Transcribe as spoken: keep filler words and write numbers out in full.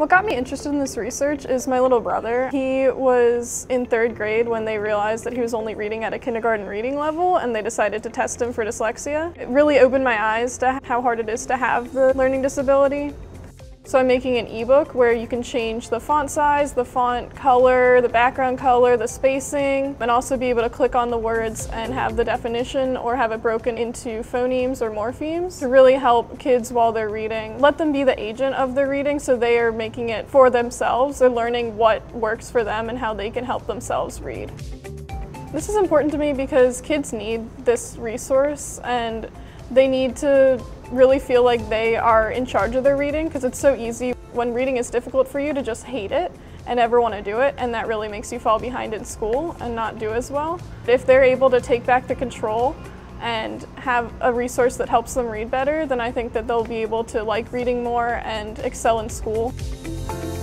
What got me interested in this research is my little brother. He was in third grade when they realized that he was only reading at a kindergarten reading level, and they decided to test him for dyslexia. It really opened my eyes to how hard it is to have the learning disability. So I'm making an ebook where you can change the font size, the font color, the background color, the spacing, and also be able to click on the words and have the definition or have it broken into phonemes or morphemes to really help kids while they're reading. Let them be the agent of their reading, so they are making it for themselves. They're learning what works for them and how they can help themselves read. This is important to me because kids need this resource, and they need to really feel like they are in charge of their reading, because it's so easy when reading is difficult for you to just hate it and never want to do it, and that really makes you fall behind in school and not do as well. If they're able to take back the control and have a resource that helps them read better, then I think that they'll be able to like reading more and excel in school.